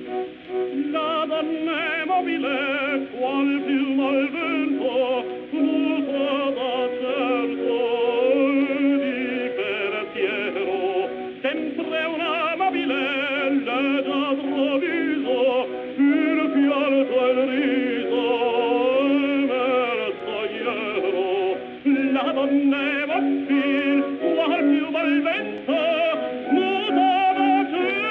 La donna è mobile, qual piuma al vento, muta da certo di pensiero. Sempre una mobile, leggiadro viso, il fialto e il riso, mersagliero. La donna è mobile, qual piuma al vento, muta da certo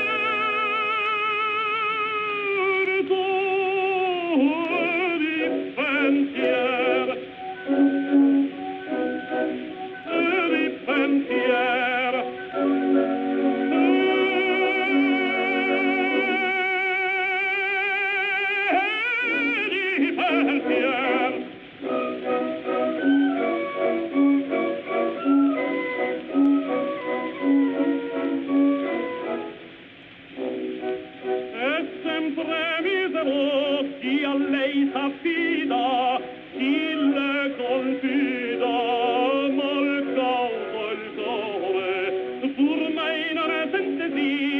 chi a lei s'affida, chi le confida, mal causa il cuore, pur mai non è sente sì,